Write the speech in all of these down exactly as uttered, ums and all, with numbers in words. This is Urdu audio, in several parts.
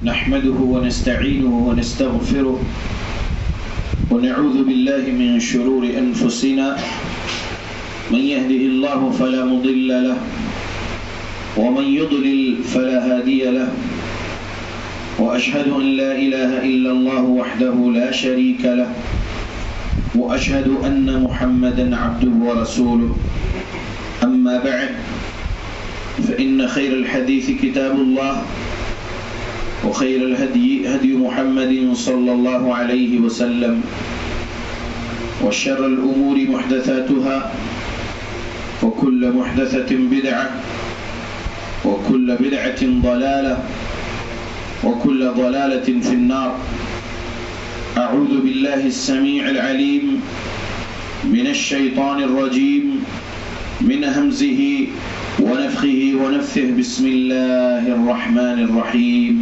نحمده ونستعينه ونستغفره ونعوذ بالله من شرور أنفسنا من يهده الله فلا مضل له ومن يضلل فلا هادي له وأشهد أن لا إله إلا الله وحده لا شريك له وأشهد أن محمدا عبده ورسوله أما بعد فإن خير الحديث كتاب الله وخير الهدي هدي محمد صلى الله عليه وسلم وشر الأمور محدثاتها وكل محدثة بدعة وكل بدعة ضلالة وكل ضلالة في النار. أعوذ بالله السميع العليم من الشيطان الرجيم من همزه ونفخه ونفثه. بسم الله الرحمن الرحيم.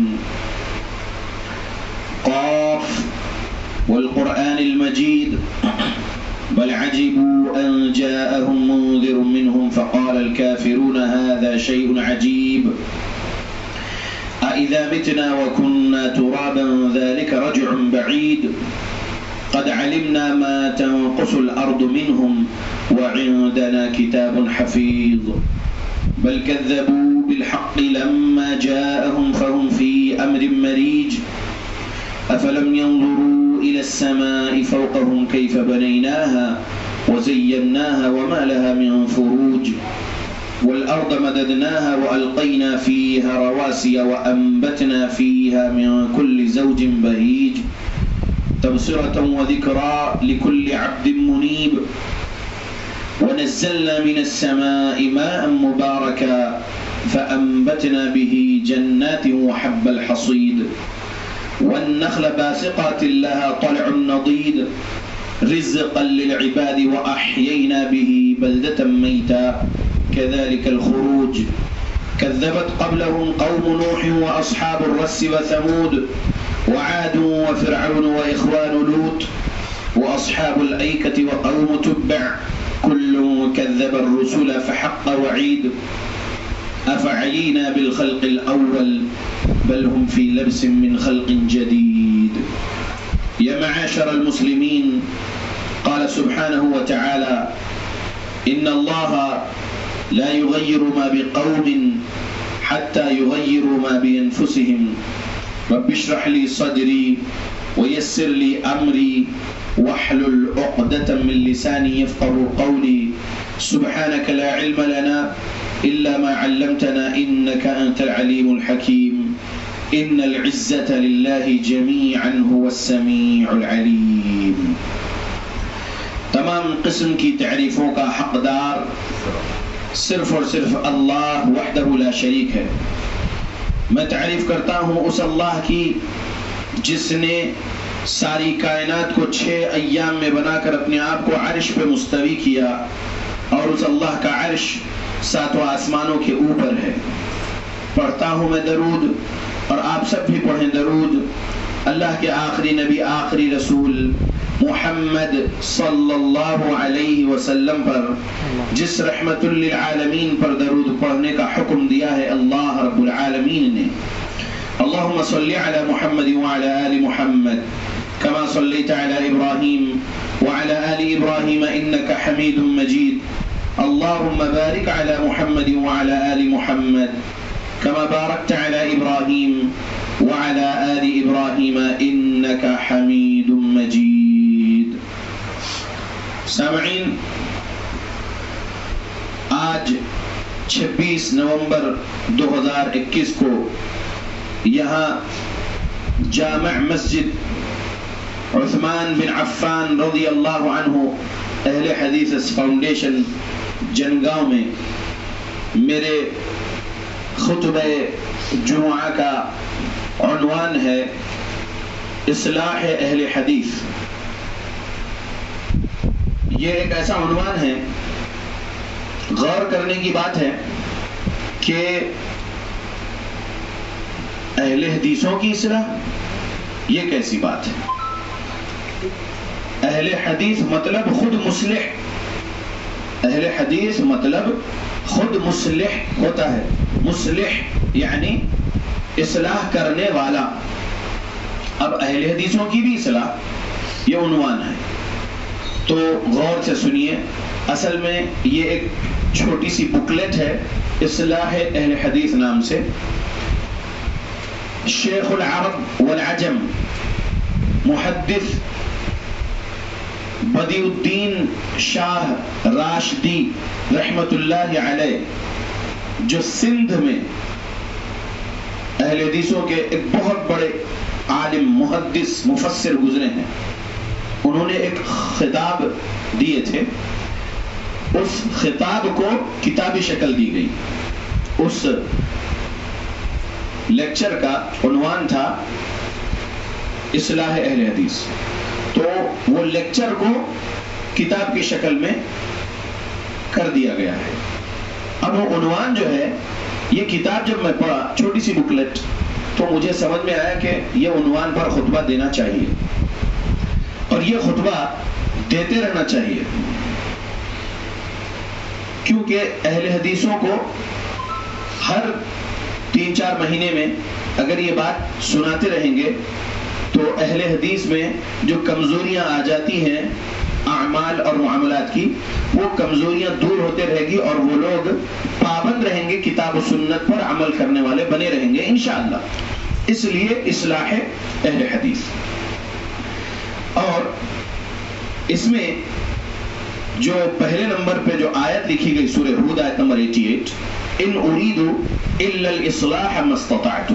قاف والقرآن المجيد بل عجبوا أن جاءهم منذر منهم فقال الكافرون هذا شيء عجيب أإذا متنا وكنا ترابا ذلك رجع بعيد قد علمنا ما تنقص الأرض منهم وعندنا كتاب حفيظ بل كذبوا بالحق لما جاءهم فهم في أمر مريج أفلم ينظروا إلى السماء فوقهم كيف بنيناها وزيناها وما لها من فروج والأرض مددناها وألقينا فيها رواسي وأنبتنا فيها من كل زوج بهيج تبصرة وذكرى لكل عبد منيب ونزلنا من السماء ماء مباركا فأنبتنا به جنات وحب الحصيد والنخل باسقات لها طلع نضيد رزقا للعباد وأحيينا به بلدة ميتا كذلك الخروج كذبت قبلهم قوم نوح وأصحاب الرس وثمود وعاد وفرعون وإخوان لوط وأصحاب الأيكة وقوم تبع كل كذب الرسل فحق وعيد أفعلينا بالخلق الأول بل هم في لبس من خلق جديد. يا معاشر المسلمين، قال سبحانه وتعالى إن الله لا يغير ما بقوم حتى يغيروا ما بأنفسهم رب اشرح لي صدري ويسر لي أمري واحلل عقدة من لساني يفقه قولي سبحانك لا علم لنا إلا ما علمتنا إنك أنت العليم الحكيم إن العزة لله جميعا هو السميع العليم. تمام قسم کی تعریفوں کا حقدار صرف اور صرف اللہ وحدہ لا شریک ہے. میں تعریف کرتا ہوں اس اللہ کی جس نے ساری کائنات کو چھ ایام میں بنا کر اپنے آپ کو عرش پہ مستوی کیا اور اس اللہ کا عرش ساتوں آسمانوں کے اوپر ہے. پڑھتا ہوں میں درود اور آپ سب بھی پڑھیں درود اللہ کے آخری نبی آخری رسول محمد صلی اللہ علیہ وسلم پر جس رحمت للعالمین پر درود پڑھنے کا حکم دیا ہے اللہ رب العالمین نے. اللہم صلی علی محمد وعلی آل محمد كما صليت على إبراهيم وعلى آل إبراهيم إنك حميد مجيد. اللهم بارك على محمد وعلى آل محمد كما باركت على إبراهيم وعلى آل إبراهيم إنك حميد مجيد. سامعین، آج چھبیس نومبر دو ہزار اکیس کو یہاں جامع مسجد عثمان بن عفان رضی اللہ عنہ اہل حدیث فاؤنڈیشن جنگاؤں میں میرے خطبہ جمعہ کا عنوان ہے اصلاح اہل حدیث. یہ ایک ایسا عنوان ہے، غور کرنے کی بات ہے کہ اہل حدیثوں کی اصلاح یہ کیسی بات ہے. اہل حدیث مطلب خود مصلح، اہل حدیث مطلب خود مصلح ہوتا ہے. مصلح یعنی اصلاح کرنے والا. اب اہل حدیثوں کی بھی اصلاح، یہ عنوان ہے. تو غور سے سنیے. اصل میں یہ ایک چھوٹی سی بکلیٹ ہے اصلاح اہل حدیث نام سے. شیخ العرب والعجم محدث بدیع الدین شاہ راشدی رحمت اللہ علیہ، جو سندھ میں اہل حدیثوں کے ایک بہت بڑے عالم محدث مفسر گزرے ہیں، انہوں نے ایک خطاب دیے تھے. اس خطاب کو کتابی شکل دی گئی. اس لیکچر کا عنوان تھا اصلاح اہل حدیث. تو وہ لیکچر کو کتاب کی شکل میں کر دیا گیا ہے. اب وہ عنوان جو ہے، یہ کتاب جب میں پڑھا، چھوٹی سی بکلیٹ، تو مجھے سمجھ میں آیا کہ یہ عنوان پر خطبہ دینا چاہیے اور یہ خطبہ دیتے رہنا چاہیے، کیونکہ اہل حدیثوں کو ہر تین چار مہینے میں اگر یہ بات سناتے رہیں گے تو اہل حدیث میں جو کمزوریاں آ جاتی ہیں اعمال اور معاملات کی، وہ کمزوریاں دور ہوتے رہے گی اور وہ لوگ پابند رہیں گے، کتاب و سنت پر عمل کرنے والے بنے رہیں گے انشاءاللہ. اس لیے اصلاح اہل حدیث. اور اس میں جو پہلے نمبر پہ جو آیت لکھی گئی سورہ ہود آیت نمبر اٹھاسی، ان اريد الا الاصلاح ما استطعت،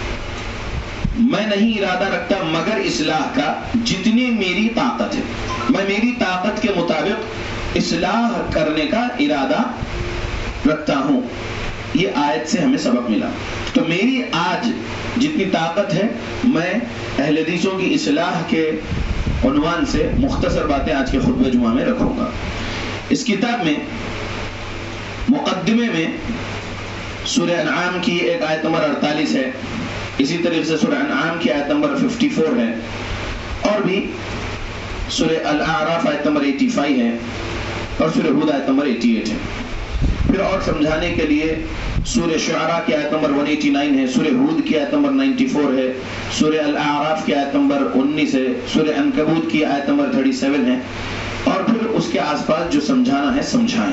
میں نہیں ارادہ رکھتا مگر اصلاح کا جتنی میری طاقت ہے. میں میری طاقت کے مطابق اصلاح کرنے کا ارادہ رکھتا ہوں. یہ آیت سے ہمیں سبق ملا. تو میری آج جتنی طاقت ہے، میں اہل حدیثوں کی اصلاح کے عنوان سے مختصر باتیں آج کے خطبہ جمعہ میں رکھوں گا. اس کتاب میں مقدمے میں سورہ انعام کی ایک آیت نمبر اڑتالیس ہے، اسی طریقے سے سورہ انعام کی آیت نمبر چون ہے، اور بھی سورہ الاعراف آیت نمبر پچاسی ہے، اور سورہ ہود آیت نمبر اٹھاسی ہے. پھر اور سمجھانے کے لیے سورہ شعراء کی آیت نمبر ایک سو ننانوے ہے، سورہ ہود کی آیت نمبر چورانوے ہے، سورہ الاعراف کی آیت نمبر انیس ہے، سورہ عنکبوت کی آیت نمبر سینتیس ہے، اور پھر اس کے آس پاس جو سمجھانا ہے سمجھائیں.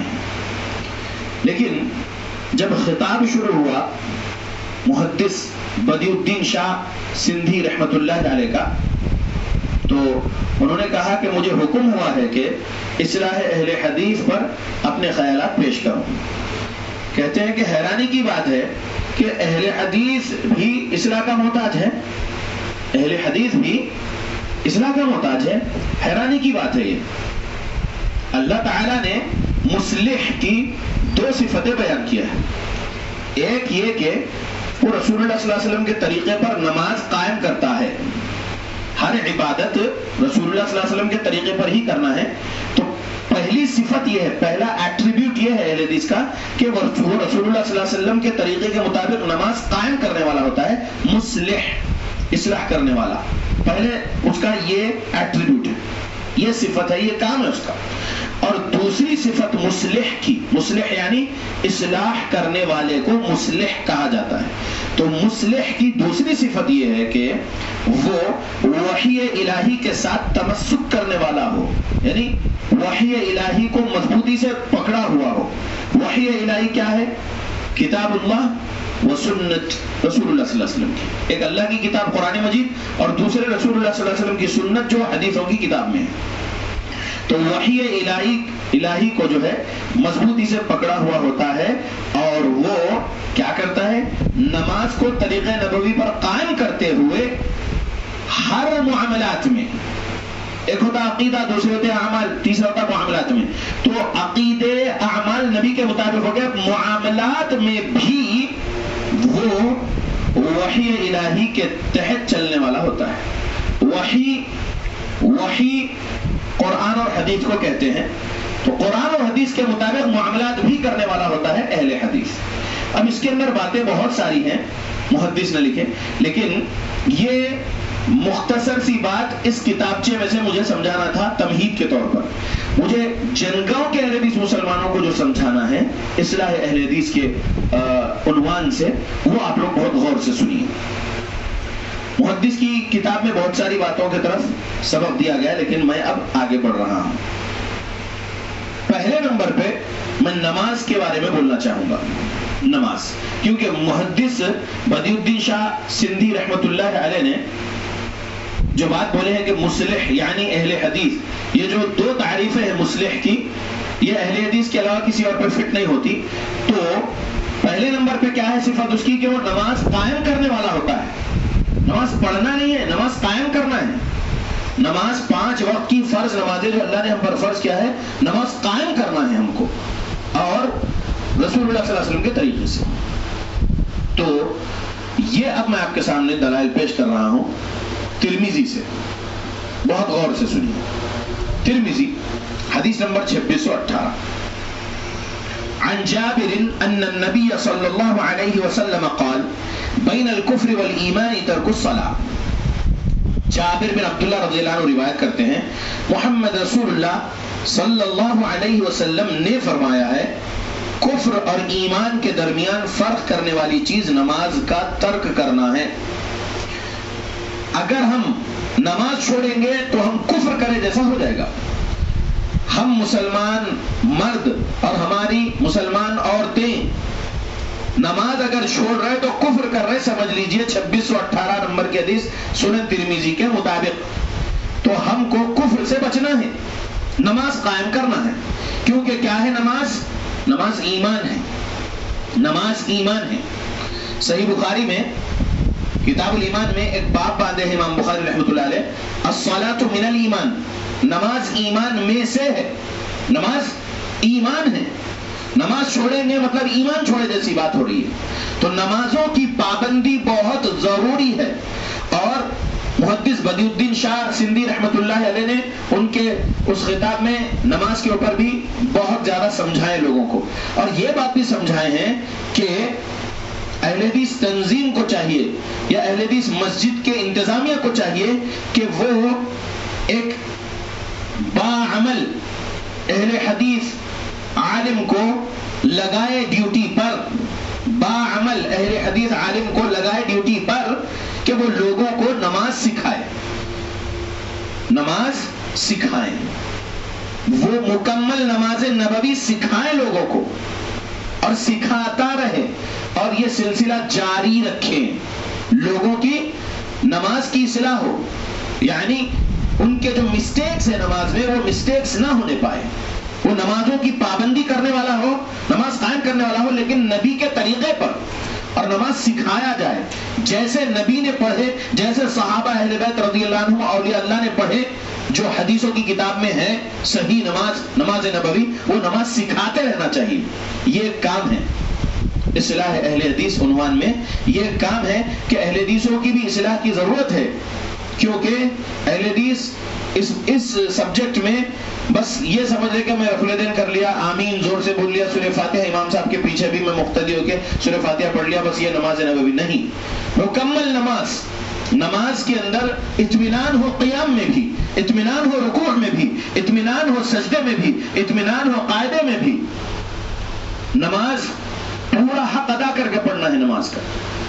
لیکن جب خطاب شروع ہوا محدث بدیع الدین شاہ سندھی رحمت اللہ علیہ کا، تو انہوں نے کہا کہ مجھے حکم ہوا ہے کہ اصلاح اہل حدیث پر اپنے خیالات پیش کروں. کہتے ہیں کہ حیرانی کی بات ہے کہ اہل حدیث بھی اصلاح کا محتاج ہے، اہل حدیث بھی اصلاح کا محتاج ہے. حیرانی کی بات ہے. یہ اللہ تعالیٰ نے مصلح کی دو صفتیں بیان کیا ہے. ایک یہ کہ وہ رسول اللہ صلی اللہ علیہ وسلم کے طریقے پر نماز قائم کرتا ہے. ہر عبادت رسول اللہ صلی اللہ علیہ وسلم کے طریقے پر ہی کرنا ہے. تو پہلی صفت یہ ہے، پہلا ایٹریبیوٹ یہ ہے اہل حدیث کا کہ وہ رسول اللہ صلی اللہ علیہ وسلم کے طریقے کے مطابق نماز قائم کرنے والا ہوتا ہے. مصلح، اصلاح کرنے والا، پہلے اس کا یہ ایٹریبیوٹ ہے، یہ صفت ہے، یہ کام ہے اس کا. اور دوسری صفت مصلح کی، مصلح یعنی اصلاح کرنے والے کو مصلح کہا جاتا ہے. تو مصلح کی دوسری صفت یہ ہے کہ وہ وحی الہی کے ساتھ تمسک کرنے والا ہو، یعنی وحی الہی کو مضبوطی سے پکڑا ہوا ہو. وحی الہی کیا ہے؟ کتاب اللہ و سنت رسول اللہ صلی اللہ علیہ وسلم کی. ایک اللہ کی کتاب قرآن مجید اور دوسرے رسول اللہ صلی اللہ علیہ وسلم کی سنت جو حدیثوں کی کتاب میں ہے. تو وحی الہی الہی کو جو ہے مضبوطی سے پکڑا ہوا ہوتا ہے، اور وہ کیا کرتا ہے؟ نماز کو طریقہ نبوی پر قائم کرتے ہوئے ہر معاملات میں، ایک ہوتا عقیدہ، دوسرے ہوتے اعمال، تیسرا ہوتا معاملات میں. تو عقیدے اعمال نبی کے مطابق ہو گیا، معاملات میں بھی وہ وحی الہی کے تحت چلنے والا ہوتا ہے. وحی وحی قرآن اور حدیث کو کہتے ہیں. تو قرآن اور حدیث کے مطابق معاملات بھی کرنے والا ہوتا ہے اہل حدیث. اب اس کے اندر باتیں بہت ساری ہیں، محدث نہ لکھے، لیکن یہ مختصر سی بات اس کتابچے میں سے مجھے سمجھانا تھا تمہید کے طور پر. مجھے جنگاؤں کے اہل حدیث مسلمانوں کو جو سمجھانا ہے اصلاح اہل حدیث کے عنوان سے، وہ آپ لوگ بہت غور سے سنیے. محدث کی کتاب میں بہت ساری باتوں کی طرف سبق دیا گیا، لیکن میں اب آگے بڑھ رہا ہوں. پہلے نمبر پہ میں نماز کے بارے میں بولنا چاہوں گا. نماز، کیونکہ محدث بدیع الدین شاہ سندھی رحمت اللہ علیہ نے جو بات بولے ہیں کہ مصلح یعنی اہل حدیث، یہ جو دو تعریفیں ہیں مصلح کی، یہ اہل حدیث کے علاوہ کسی اور پہ فٹ نہیں ہوتی. تو پہلے نمبر پہ کیا ہے صفت اس کی کہ وہ نماز قائم کرنے والا ہوتا ہے. نماز پڑھنا نہیں ہے، نماز قائم کرنا ہے. نماز پانچ وقت کی فرض نمازیں جو اللہ نے ہم پر فرض کیا ہے، نماز قائم کرنا ہے ہم کو، اور رسول اللہ صلی اللہ علیہ وسلم کے طریقے سے. تو یہ اب میں آپ کے سامنے دلائل پیش کر رہا ہوں ترمذی سے. بہت غور سے سنیے. ترمذی حدیث نمبر چھبیس سو اٹھارہ. عن جابر ان النبي صلی اللہ علیہ وسلم قال بین الکفر والایمان ترک الصلاۃ. جابر بن عبداللہ رضی اللہ عنہ روایت کرتے ہیں محمد رسول اللہ صلی اللہ علیہ وسلم نے فرمایا ہے کفر اور ایمان کے درمیان فرق کرنے والی چیز نماز کا ترک کرنا ہے. اگر ہم نماز چھوڑیں گے تو ہم کفر کرے جیسا ہو جائے گا. ہم مسلمان مرد اور ہماری مسلمان عورتیں نماز اگر چھوڑ رہے تو کفر کر رہے، سمجھ لیجئے. چھبیس سو اٹھارہ نمبر کی حدیث سنن ترمذی کے مطابق. تو ہم کو کفر سے بچنا ہے، نماز قائم کرنا ہے. کیونکہ کیا ہے نماز؟ نماز ایمان ہے. نماز ایمان ہے. صحیح بخاری میں کتاب الایمان میں ایک باب باندھے ہیں امام بخاری رحمۃ اللہ علیہ، الصلاۃ من الایمان، نماز ایمان میں سے ہے. نماز ایمان ہے. نماز چھوڑیں گے مطلب ایمان چھوڑے جیسی بات ہو رہی ہے. تو نمازوں کی پابندی بہت ضروری ہے. اور محدث بدیع الدین شاہ سندھی رحمت اللہ علیہ نے ان کے اس خطاب میں نماز کے اوپر بھی بہت زیادہ سمجھائے لوگوں کو، اور یہ بات بھی سمجھائے ہیں کہ اہل حدیث تنظیم کو چاہیے یا اہل حدیث مسجد کے انتظامیہ کو چاہیے کہ وہ ایک باعمل اہل حدیث عالم کو لگائے ڈیوٹی پر، باعمل اہل حدیث عالم کو لگائے ڈیوٹی پر کہ وہ لوگوں کو نماز سکھائے. نماز سکھائیں، وہ مکمل نماز نبوی سکھائیں لوگوں کو، اور سکھاتا رہے، اور یہ سلسلہ جاری رکھیں. لوگوں کی نماز کی اصلاح ہو، یعنی ان کے جو مسٹیکس ہیں نماز میں وہ مسٹیکس نہ ہونے پائے. وہ نمازوں کی پابندی کرنے والا ہو، نماز قائم کرنے والا ہو، لیکن نبی کے طریقے پر، اور نماز سکھایا جائے جیسے نبی نے پڑھے، جیسے صحابہ اہل بیت رضی اللہ عنہ اولیاء اللہ نے پڑھے، جو حدیثوں کی کتاب میں ہے صحیح نماز، نماز نبوی، وہ نماز سکھاتے رہنا چاہیے. یہ ایک کام ہے اصلاح اہل حدیث عنوان میں. یہ ایک کام ہے کہ اہل حدیثوں کی بھی اصلاح کی ضرورت ہے، کیونکہ اہل حدیث اس اس سبجیکٹ میں بس یہ سمجھ رہے کہ میں رفع دین کر لیا، آمین زور سے بول لیا، سورہ فاتحہ امام صاحب کے پیچھے بھی میں مقتدی ہو کے سورہ فاتحہ پڑھ لیا، بس یہ نماز نبوی نہیں. مکمل نماز، نماز کے اندر اطمینان ہو قیام میں بھی، اطمینان ہو رکوع میں بھی، اطمینان ہو سجدے میں بھی، اطمینان ہو قاعدے میں بھی. نماز پورا حق ادا کر کے پڑھنا ہے نماز کا.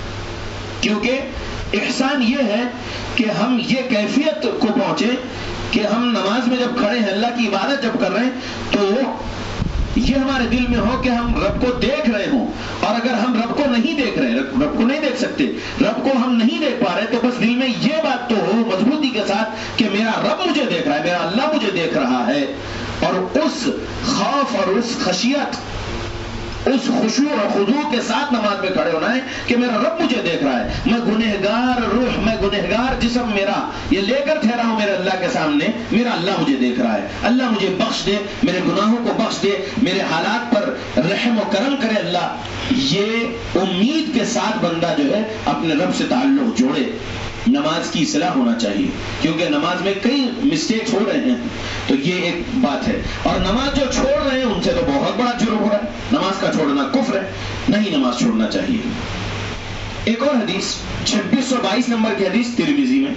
کیونکہ احسان یہ ہے کہ ہم یہ کیفیت کو پہنچے کہ ہم نماز میں جب کھڑے ہیں، اللہ کی عبادت جب کر رہے ہیں، تو یہ ہمارے دل میں ہو کہ ہم رب کو دیکھ رہے ہوں. اور اگر ہم رب کو نہیں دیکھ رہے، رب کو نہیں دیکھ سکتے، رب کو ہم نہیں دیکھ پا رہے، تو بس دل میں یہ بات تو ہو مضبوطی کے ساتھ کہ میرا رب مجھے دیکھ رہا ہے، میرا اللہ مجھے دیکھ رہا ہے. اور اس خوف اور اس خشیت، اس خشوع اور خضوع کے ساتھ نماز میں کھڑے ہونا ہے کہ میرا رب مجھے دیکھ رہا ہے. میں گنہگار روح، میں گنہگار جسم میرا یہ لے کر ٹھہرا ہوں میرے اللہ کے سامنے، میرا اللہ مجھے دیکھ رہا ہے. اللہ مجھے بخش دے، میرے گناہوں کو بخش دے، میرے حالات پر رحم و کرم کرے اللہ. یہ امید کے ساتھ بندہ جو ہے اپنے رب سے تعلق جوڑے. نماز کی اصلاح ہونا چاہیے، کیونکہ نماز میں کئی مسٹیکس ہو رہے ہیں. تو یہ ایک بات ہے. اور نماز جو چھوڑ رہے ہیں ان سے تو بہت بڑا جرم ہو رہا ہے. نماز کا چھوڑنا کفر ہے، نہیں نماز چھوڑنا چاہیے. ایک اور حدیث چھبیس سو بائیس نمبر کی حدیث ترمذی میں،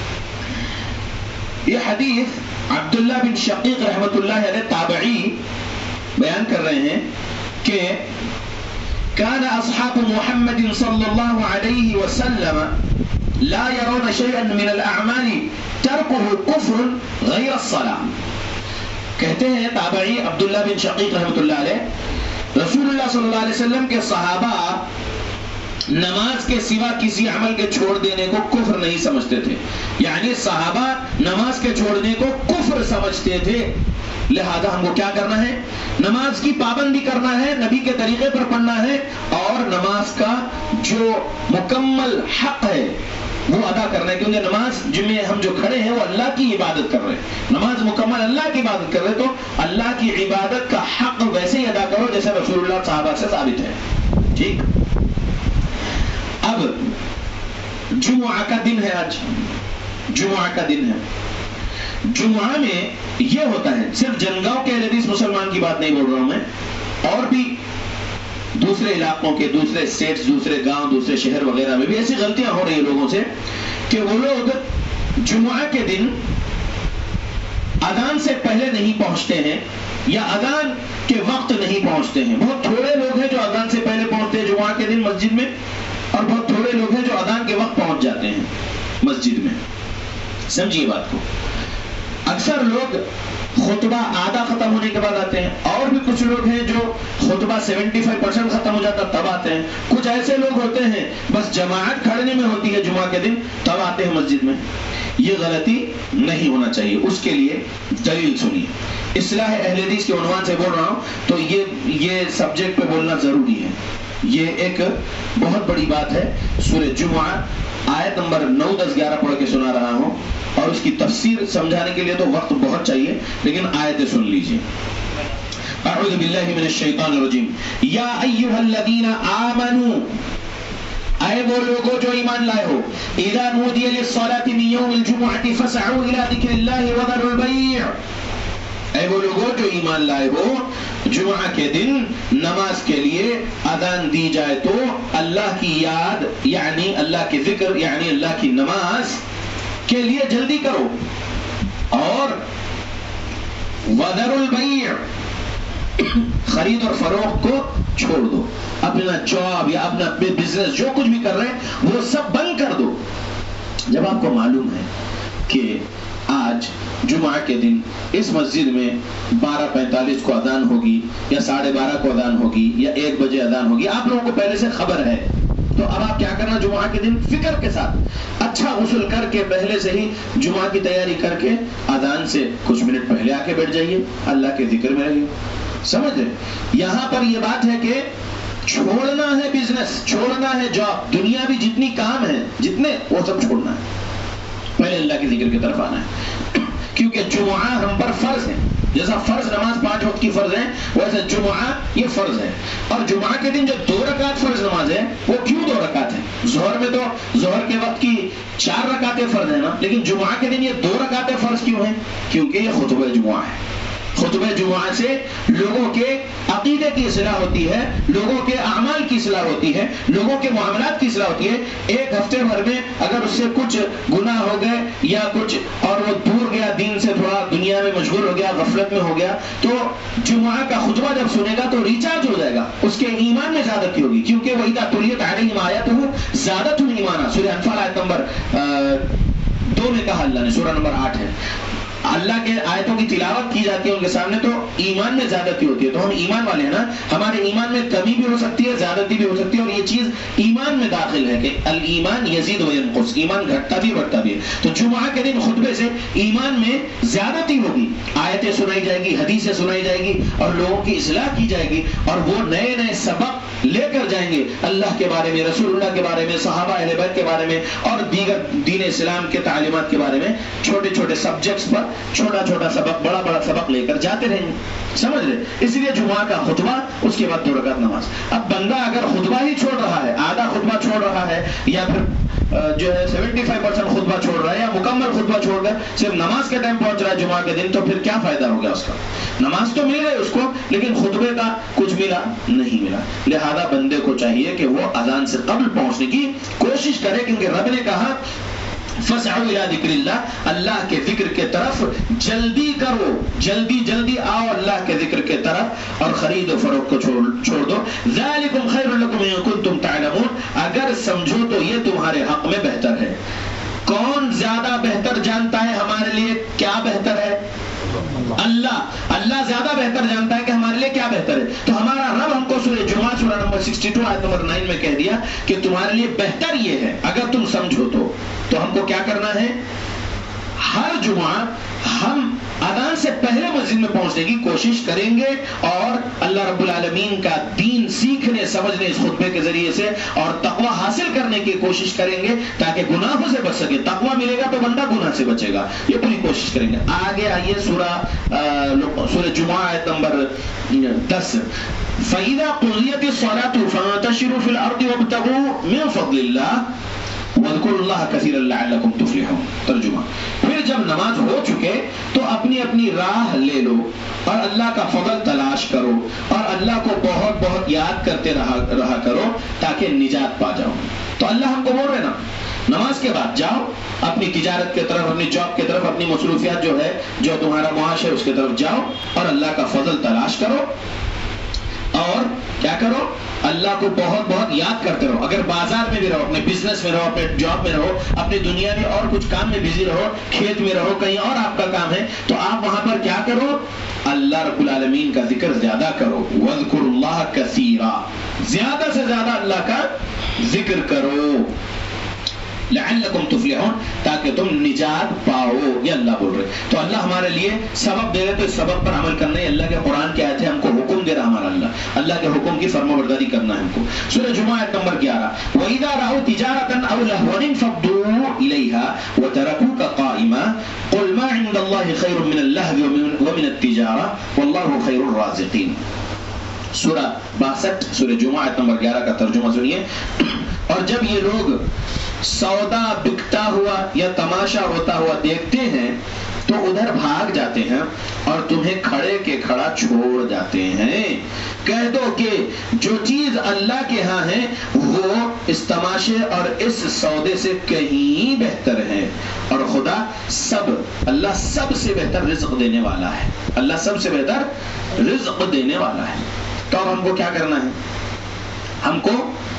یہ حدیث عبداللہ بن شقیق رحمت اللہ علیہ تابعی بیان کر رہے ہیں کہ كان اصحاب محمد صلی اللہ علیہ وسلم لا يرون شيئا من الاعمال تركه كفر غیر الصلاة. کہتے ہیں تابعی عبداللہ بن شقیق رحمت اللہ علیہ، رسول اللہ صلی اللہ علیہ وسلم کے صحابہ نماز کے سوا کسی عمل کے چھوڑ دینے کو کفر نہیں سمجھتے تھے. یعنی صحابہ نماز کے چھوڑنے کو کفر سمجھتے تھے، لہذا ہم کو کیا کرنا ہے؟ نماز کی پابندی کرنا ہے، نبی کے طریقے پر پڑھنا ہے، اور نماز کا جو مکمل حق ہے وہ ادا کرنا ہے. کیونکہ نماز جن میں ہم جو کھڑے ہیں وہ اللہ کی عبادت کر رہے ہیں، نماز مکمل اللہ کی عبادت کر رہے، تو اللہ کی عبادت کا حق ویسے ہی ادا کرو جیسے رسول اللہ صحابہ سے ثابت ہے. ٹھیک. اب جمعہ کا دن ہے، آج جمعہ کا دن ہے. جمعہ میں یہ ہوتا ہے، صرف جنگاؤں کے اہل حدیث مسلمان کی بات نہیں بول رہا ہوں میں، اور بھی دوسرے علاقوں کے، دوسرے اسٹیٹس، دوسرے گاؤں، دوسرے شہر وغیرہ میں بھی ایسی غلطیاں ہو رہی ہیں لوگوں سے کہ وہ لوگ جمعہ کے دن اذان سے پہلے نہیں پہنچتے ہیں یا اذان کے وقت نہیں پہنچتے ہیں. بہت تھوڑے لوگ ہیں جو اذان سے پہلے پہنچتے ہیں جمعہ کے دن مسجد میں، اور بہت تھوڑے لوگ ہیں جو اذان کے وقت پہنچ جاتے ہیں مسجد میں. سمجھیے بات کو. اکثر لوگ خطبہ آدھا ختم ہونے کے بعد آتے ہیں، اور بھی کچھ لوگ ہیں جو خطبہ سیونٹی فائیو پرسینٹ ختم ہو جاتا تب آتے ہیں. کچھ ایسے لوگ ہوتے ہیں بس جماعت کھڑنے میں ہوتی ہے جمعہ کے دن تب آتے ہیں مسجد میں. یہ غلطی نہیں ہونا چاہیے. اس کے لیے دلیل سنیے. اصلاح اہل حدیث کے عنوان سے بول رہا ہوں تو یہ یہ سبجیکٹ پہ بولنا ضروری ہے. یہ ایک بہت بڑی بات ہے. سورہ جمعہ آیت نمبر نو دس گیارہ پڑھ کے سنا رہا ہوں، اور اس کی تفسیر سمجھانے کے لیے تو وقت بہت چاہیے، لیکن آیتیں سن لیجیے. اعوذ باللہ من الشیطان الرجیم. یا ایھا الذین آمنوا، اے وہ لوگوں جو ایمان لائے ہو، اذا نودی للصلاۃ من یوم الجمعۃ فاسعوا الی ذکر اللہ وذروا البیع. اے وہ لوگوں جو ایمان لائے ہو، جمعہ کے دن نماز کے لیے اذان دی جائے تو اللہ کی یاد یعنی اللہ کے ذکر یعنی اللہ کی نماز کے لیے جلدی کرو، اور وذروا البیع، خرید اور فروخت کو چھوڑ دو. اپنا جاب یا اپنا بزنس جو کچھ بھی کر رہے ہیں وہ سب بند کر دو. جب آپ کو معلوم ہے کہ آج جمعہ کے دن اس مسجد میں بارہ پینتالیس کو اذان ہوگی یا ساڑھے بارہ کو اذان ہوگی یا ایک بجے اذان ہوگی، آپ لوگوں کو پہلے سے خبر ہے، تو اب آپ کیا کرنا؟ جمعہ کے دن فکر کے ساتھ اچھا غسل کر کے پہلے سے ہی جمعہ کی تیاری کر کے اذان سے کچھ منٹ پہلے آ کے بیٹھ جائیے، اللہ کے ذکر میں رہیے. سمجھ رہے؟ یہاں پر یہ بات ہے کہ چھوڑنا ہے بزنس، چھوڑنا ہے جاب، دنیا بھی جتنی کام ہے جتنے وہ سب چھوڑنا ہے، پہلے اللہ کے ذکر کی طرف آنا ہے. کیونکہ جمعہ ہم پر فرض ہے. جیسا فرض نماز پانچ وقت کی فرض ہے، ویسے جمعہ یہ فرض ہے. اور جمعہ کے دن جو دو رکعت فرض نماز ہے وہ کیوں دو رکعت ہے؟ ظہر میں تو ظہر کے وقت کی چار رکعتیں فرض ہے نا، لیکن جمعہ کے دن یہ دو رکعتیں فرض کیوں ہیں؟ کیونکہ یہ خطبہ جمعہ ہے. خطبہ جمعہ سے لوگوں کے عقیدے کی اصلاح ہوتی ہے، لوگوں کے اعمال کی اصلاح ہوتی ہے، لوگوں کے معاملات کی اصلاح ہوتی ہے. ایک ہفتے بھر میں اگر اس سے کچھ گناہ ہو گئے یا کچھ اور وہ دور گیا دین سے، تھوڑا دنیا میں مشغول ہو گیا، غفلت میں ہو گیا، تو جمعہ کا خطبہ جب سنے گا تو ریچارج ہو جائے گا، اس کے ایمان میں زیادتی ہوگی. کیونکہ وہی تُلیت علیہم آیاتہ زادتہم ایمانا، سورہ انفال آیت نمبر دو میں کہا اللہ نے، سورہ نمبر آٹھ ہے. اللہ کے آیتوں کی تلاوت کی جاتی ہے ان کے سامنے تو ایمان میں زیادتی ہوتی ہے. تو ہم ایمان والے ہیں نا، ہمارے ایمان میں کمی بھی ہو سکتی ہے، زیادتی بھی ہو سکتی ہے، اور یہ چیز ایمان میں داخل ہے کہ الایمان یزید و ینقص، ایمان گھٹتا بھی بڑھتا بھی ہے. تو جمعہ کے دن خطبے سے ایمان میں زیادتی ہوگی، آیتیں سنائی جائے گی، حدیثیں سنائی جائے گی، اور لوگوں کی اصلاح کی جائے گی، اور وہ نئے نئے سبق لے کر جائیں گے اللہ کے بارے میں، رسول اللہ کے بارے میں، صحابہ اہل بیت کے بارے میں، اور دیگر دین اسلام کے تعلیمات کے بارے میں. چھوٹے چھوٹے سبجیکٹس پر چھوٹا چھوٹا سبق، بڑا بڑا سبق لے کر جاتے رہیں گے. سمجھ رہے؟ اس لیے جمعہ کا خطبہ، اس کے بعد دو رکعت نماز. اب بندہ اگر خطبہ ہی چھوڑ رہا ہے، آدھا خطبہ چھوڑ رہا ہے، یا پھر جو ہے سیونٹی فائیو پرسینٹ خطبہ چھوڑ رہا ہے یا مکمل خطبہ چھوڑ کر صرف نماز کے ٹائم پہنچ رہا ہے جمعہ کے دن، تو پھر کیا فائدہ ہو گیا اس کا؟ نماز تو مل گئی اس کو لیکن خطبے کا کچھ ملا نہیں ملا۔ لہذا بندے کو چاہیے کہ وہ اذان سے قبل پہنچنے کی کوشش کرے، کیونکہ رب نے کہا فَاسْعَوْا إِلَىٰ ذِكْرِ اللَّهِ، اللہ کے ذکر کے طرف جلدی کرو، جلدی جلدی آؤ اللہ کے ذکر کے طرف، اور خرید و فروخت کو چھوڑ چھوڑ دو۔ ذَلِكُمْ خَيْرٌ لَكُمْ إِن كُنتُمْ تَعْلَمُونَ، اگر سمجھو تو یہ تمہارے حق میں بہتر ہے۔ کون زیادہ بہتر جانتا ہے ہمارے لیے کیا بہتر ہے؟ اللہ اللہ زیادہ بہتر جانتا ہے کہ ہمارے لیے کیا بہتر ہے۔ تو ہمارا رب ہم کو سورہ جمعہ سورہ نمبر سکسٹی ٹو آیت نمبر نائن میں کہہ دیا کہ تمہارے لیے بہتر یہ ہے اگر تم سمجھو تو۔ تو ہم کو کیا کرنا ہے؟ ہر جمعہ ہم اذان سے پہلے مسجد میں پہنچنے کی کوشش کریں گے اور اللہ رب العالمین کا دین سیکھنے سمجھنے اس خطبے کے ذریعے سے اور تقوی حاصل کرنے کی کوشش کریں گے تاکہ گناہوں سے بچ سکے۔ تقوی ملے گا تو بندہ گناہ سے بچے گا، یہ پوری کوشش کریں گے۔ آگے آئیے سورہ سورہ جمعہ آیت نمبر دس، فَإِذَا قُضِيَتِ الصَّلَاةُ فَانتَشِرُوا فِي الْأَرْضِ وَابْتَغُوا مِن فَضْلِ اللَّهِ وَاذْكُرُوا اللَّهَ كَثِيرًا لَعَلَّكُمْ تُفْلِحُونَ۔ ترجمہ، پھر جب نماز ہو چکے تو اپنی اپنی راہ لے لو اور اللہ کا فضل تلاش کرو اور اللہ کو بہت بہت یاد کرتے رہا رہا کرو تاکہ نجات پا جاؤ۔ تو اللہ ہم کو بول رہے نا نماز کے بعد جاؤ اپنی تجارت کی طرف، اپنی جاب کی طرف، اپنی مصروفیات جو ہے جو تمہارا معاش ہے اس کی طرف جاؤ اور اللہ کا فضل تلاش کرو اور کیا کرو؟ اللہ کو بہت بہت یاد کرتے رہو۔ اگر بازار میں بھی رہو، اپنے بزنس میں رہو، اپنے جاب میں رہو، اپنی دنیا میں اور کچھ کام میں بزی رہو، کھیت میں رہو، کہیں اور آپ کا کام ہے، تو آپ وہاں پر کیا کرو؟ اللہ رب العالمین کا ذکر زیادہ کرو۔ وَاذْكُرُوا اللَّهَ كَثِيرًا، زیادہ سے زیادہ اللہ کا ذکر کرو۔ لعلکم تفلحون، تاکہ تم نجات پاؤ، یہ اللہ بول رہے۔ تو اللہ ہمارے لیے سبب دے رہے، تو اس سبب پر عمل کرنا ہے۔ اللہ کے قرآن کی آیت ہے، ہم کو حکم دے رہا ہمارا اللہ، اللہ کے حکم کی فرما برداری کرنا ہے ہم کو۔ سورہ جمعہ آیت نمبر گیارہ، وَإِذَا رَأَوْا تِجَارَةً أَوْ لَهْوًا انفَضُّوا إِلَيْهَا وَتَرَكُوكَ قَائِمًا قُلْ مَا عِندَ اللَّهِ خَيْرٌ مِنَ اللَّهْوِ وَمِنَ التِّجَارَةِ وَاللَّهُ خَيْرُ الرَّازِقِينَ۔ سورہ باسٹھ، سورہ جمعہ آیت نمبر گیارہ کا ترجمہ سنیے۔ اور جب یہ لوگ سودا بکتا ہوا یا تماشا ہوتا ہوا دیکھتے ہیں تو ادھر بھاگ جاتے ہیں اور تمہیں کھڑے کے کھڑا چھوڑ جاتے ہیں۔ کہہ دو کہ جو چیز اللہ کے ہاں ہے وہ اس تماشے اور اس سودے سے کہیں بہتر ہے، اور خدا سب اللہ سب سے بہتر رزق دینے والا ہے، اللہ سب سے بہتر رزق دینے والا ہے۔ تو اب ہم کو کیا کرنا ہے؟ ہم کو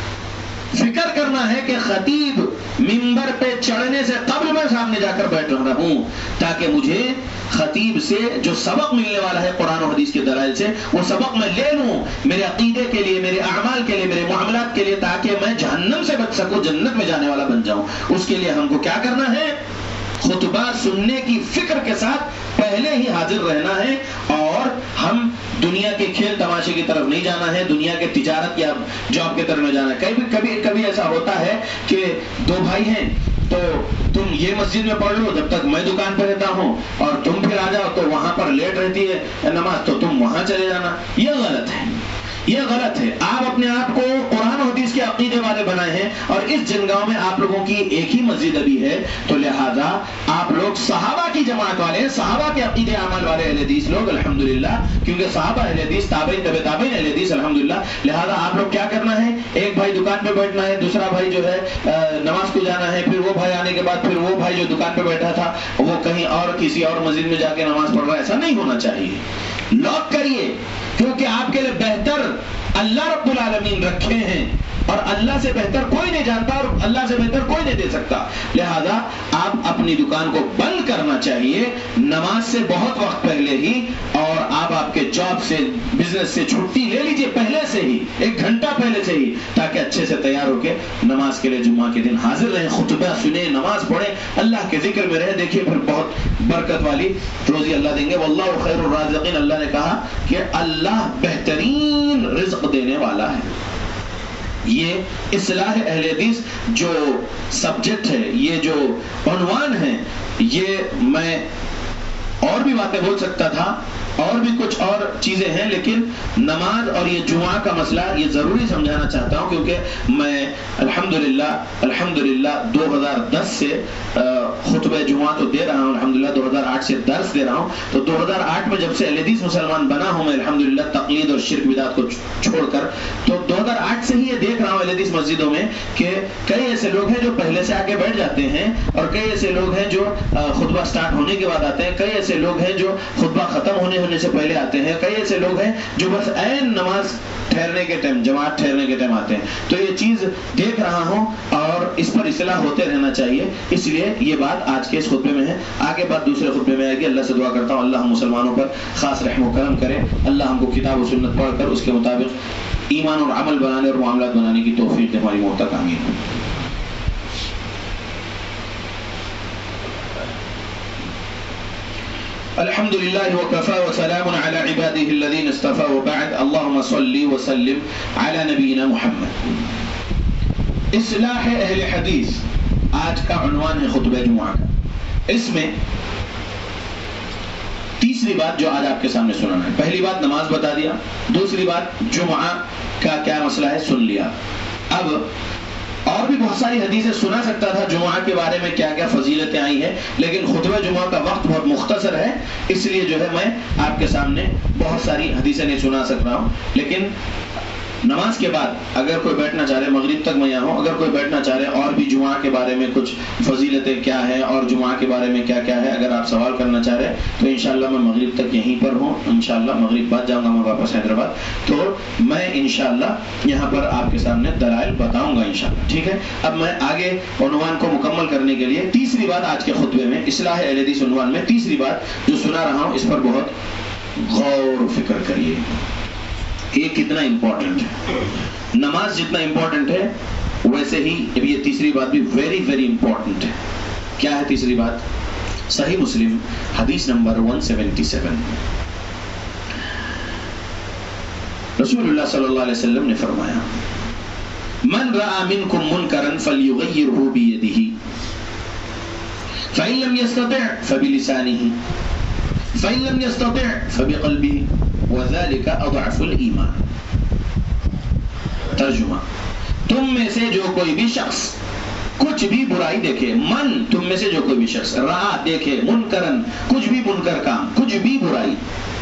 فکر کرنا ہے کہ خطیب منبر پہ چڑھنے سے قبل میں سامنے جا کر بیٹھ رہا ہوں تاکہ مجھے خطیب سے جو سبق ملنے والا ہے قرآن و حدیث کے دلائل سے وہ سبق میں لے لوں میرے عقیدے کے لیے، میرے اعمال کے لیے، میرے معاملات کے لیے، تاکہ میں جہنم سے بچ سکوں، جنت میں جانے والا بن جاؤں۔ اس کے لیے ہم کو کیا کرنا ہے؟ خطبہ سننے کی فکر کے ساتھ پہلے ہی حاضر رہنا ہے، اور ہم دنیا کے کھیل تماشے کی طرف نہیں جانا ہے، دنیا کے تجارت یا جاب کی طرف نہیں جانا ہے۔ کبھی کبھی کبھی ایسا ہوتا ہے کہ دو بھائی ہیں تو تم یہ مسجد میں پڑھ لو جب تک میں دکان پہ رہتا ہوں، اور تم پھر آ جاؤ تو وہاں پر لیٹ رہتی ہے نماز تو تم وہاں چلے جانا۔ یہ غلط ہے، یہ غلط ہے۔ آپ اپنے آپ کو قرآن و حدیث کے عقیدے والے بنائے ہیں، اور اس جنگاؤں میں آپ لوگوں کی ایک ہی مسجد ابھی ہے، تو لہذا آپ لوگ صحابہ کی جماعت والے ہیں، صحابہ کے عقیدے اعمال والے اہل حدیث لوگ الحمدللہ، کیونکہ صحابہ اہل حدیث، تابعین تبع تابعین اہل حدیث الحمدللہ۔ لہذا آپ لوگ کیا کرنا ہے؟ ایک بھائی دکان پہ بیٹھنا ہے، دوسرا بھائی جو ہے نماز کو جانا ہے، پھر وہ بھائی آنے کے بعد پھر وہ بھائی جو دکان پہ بیٹھا تھا وہ کہیں اور کسی اور مسجد میں جا کے نماز پڑھ رہا ہے۔ ایسا نہیں ہونا چاہیے۔ لاک کریے، کیونکہ آپ کے لیے بہتر اللہ رب العالمین رکھے ہیں، اور اللہ سے بہتر کوئی نہیں جانتا اور اللہ سے بہتر کوئی نہیں دے سکتا۔ لہذا آپ اپنی دکان کو بند کرنا چاہیے نماز سے بہت وقت پہلے ہی، اور آپ آپ کے جاب سے، بزنس سے چھٹی لے لیجئے پہلے سے ہی، ایک گھنٹہ پہلے سے ہی، تاکہ اچھے سے تیار ہو کے نماز کے لیے جمعہ کے دن حاضر رہیں، خطبہ سنیں، نماز پڑھیں، اللہ کے ذکر میں رہیں۔ دیکھیے پھر بہت برکت والی روزی اللہ دیں گے۔ واللہ خیر الرازقین، اللہ نے کہا کہ اللہ بہترین رزق دینے والا ہے۔ یہ اصلاح اہل حدیث جو سبجیکٹ ہے، یہ جو عنوان ہے، یہ میں اور بھی باتیں بول سکتا تھا، اور بھی کچھ اور چیزیں ہیں، لیکن نماز اور یہ جمعہ کا مسئلہ یہ ضروری سمجھانا چاہتا ہوں، کیونکہ میں الحمدللہ الحمدللہ دو ہزار دس سے خطبہ جمعہ تو دے رہا ہوں، الحمدللہ دو ہزار آٹھ سے درس دے رہا ہوں، تو دو ہزار آٹھ میں جب سے اہل حدیث مسلمان بنا ہوں میں الحمدللہ تقلید اور شرک بدعت کو چھوڑ کر، تو دو ہزار آٹھ سے ہی یہ دیکھ رہا ہوں اہل حدیث مسجدوں میں کہ کئی ایسے لوگ ہیں جو پہلے سے آگے بیٹھ جاتے ہیں، اور کئی ایسے لوگ ہیں جو خطبہ سٹارٹ ہونے کے بعد آتے ہیں، کئی ایسے لوگ ہیں جو خطبہ ختم ہونے ہونے سے پہلے آتے ہیں، کئی ایسے لوگ ہیں جو بس عین نماز ٹھہرنے کے ٹائم، جماعت ٹھہرنے کے ٹائم آتے ہیں. تو یہ چیز دیکھ رہا ہوں اور اس پر اصلاح ہوتے رہنا چاہیے، اس لیے یہ بات آج کے اس خطبے میں ہے. آگے بات دوسرے خطبے میں آئے گی. اللہ سے دعا کرتا ہوں اللہ ہم مسلمانوں پر خاص رحم و کرم کرے، اللہ ہم کو کتاب و سنت پڑھ کر اس کے مطابق ایمان اور عمل بنانے اور معاملات بنانے کی توفیق دے ہماری موت تک. آمین. الحمد لله وكفى وسلام على عباده الذين اصطفى وبعد اللهم صل وسلم على نبينا محمد. اصلاح اہل حدیث آج کا عنوان ہے خطبہ جمعہ کا. اس میں تیسری بات جو آج آپ کے سامنے سنانا ہے، پہلی بات نماز بتا دیا، دوسری بات جمعہ کا کیا مسئلہ ہے سن لیا. اب اور بھی بہت ساری حدیثیں سنا سکتا تھا جمعہ کے بارے میں کیا کیا فضیلتیں آئی ہیں، لیکن خطبہ جمعہ کا وقت بہت مختصر ہے، اس لیے جو ہے میں آپ کے سامنے بہت ساری حدیثیں نہیں سنا سک رہا ہوں. لیکن نماز کے بعد اگر کوئی بیٹھنا چاہ رہے، مغرب تک میں یہاں ہوں، اگر کوئی بیٹھنا چاہ رہے اور بھی جمعہ کے بارے میں کچھ فضیلتیں کیا ہیں اور جمعہ کے بارے میں کیا کیا ہے، اگر آپ سوال کرنا چاہ رہے تو انشاءاللہ میں مغرب تک یہیں پر ہوں. انشاءاللہ مغرب بعد جاؤں گا میں واپس حیدرآباد، تو میں انشاءاللہ یہاں پر آپ کے سامنے دلائل بتاؤں گا انشاءاللہ. ٹھیک ہے. اب میں آگے عنوان کو مکمل کرنے کے لیے تیسری بات آج کے خطبے میں اصلاح اہل حدیث عنوان میں تیسری بات جو سنا رہا ہوں اس پر بہت غور و فکر کریے. یہ کتنا امپورٹنٹ ہے. نماز جتنا امپورٹنٹ ہے ویسے ہی یہ تیسری بات بھی ویری ویری امپورٹنٹ ہے. کیا ہے تیسری بات؟ صحیح مسلم حدیث نمبر ایک سو ستہتر. رسول اللہ صلی اللہ علیہ وسلم نے فرمایا من رأى منكم منكرا فليغيره بيده فإن لم يستطع فبلسانه فإن لم يستطع فبقلبه وذلك أضعف الإيمان. ترجمہ، تم میں سے جو کوئی بھی شخص کچھ بھی برائی دیکھے، من تم میں سے جو کوئی بھی شخص رہا دیکھے منکرن کچھ بھی منکر کام، کچھ بھی برائی،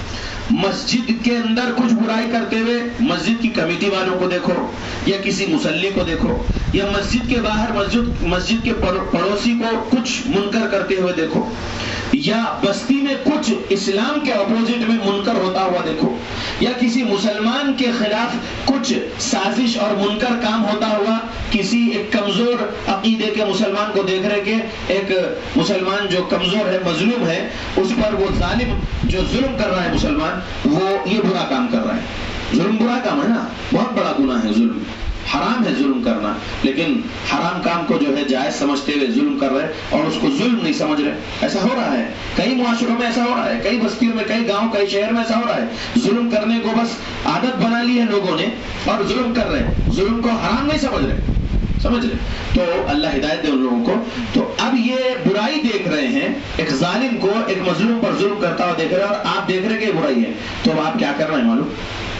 مسجد کے اندر کچھ برائی کرتے ہوئے مسجد کی کمیٹی والوں کو دیکھو یا کسی مصلی کو دیکھو، یا مسجد کے باہر مسجد مسجد کے پڑوسی کو کچھ منکر کرتے ہوئے دیکھو، یا بستی میں کچھ اسلام کے اپوزٹ میں منکر ہوتا ہوا دیکھو، یا کسی مسلمان کے خلاف کچھ سازش اور منکر کام ہوتا ہوا کسی ایک کمزور عقیدے کے مسلمان کو دیکھ رہے کہ ایک مسلمان جو کمزور ہے مظلوم ہے اس پر وہ ظالم جو ظلم کر رہا ہے مسلمان وہ یہ برا کام کر رہا ہے. ظلم برا کام ہے نا، بہت بڑا گناہ ہے ظلم، حرام ہے ظلم کرنا، لیکن حرام کام کو جو ہے جائز سمجھتے ہوئے ظلم کر رہے اور اس کو ظلم نہیں سمجھ رہے. ایسا ہو رہا ہے کئی معاشروں میں، ایسا ہو رہا ہے کئی بستیوں میں، کئی گاؤں کئی شہر میں ایسا ہو رہا ہے. ظلم کرنے کو بس عادت بنا لی ہے لوگوں نے اور ظلم کر رہے، ظلم کو حرام نہیں سمجھ رہے. سمجھ رہے تو اللہ ہدایت دے ان لوگوں کو. تو اب یہ برائی دیکھ رہے ہیں، ایک ظالم کو ایک مظلوم پر ظلم کرتا ہوا دیکھ رہے ہیں اور آپ دیکھ رہے کہ یہ برائی ہے، تو اب آپ کیا کر رہے ہیں معلوم؟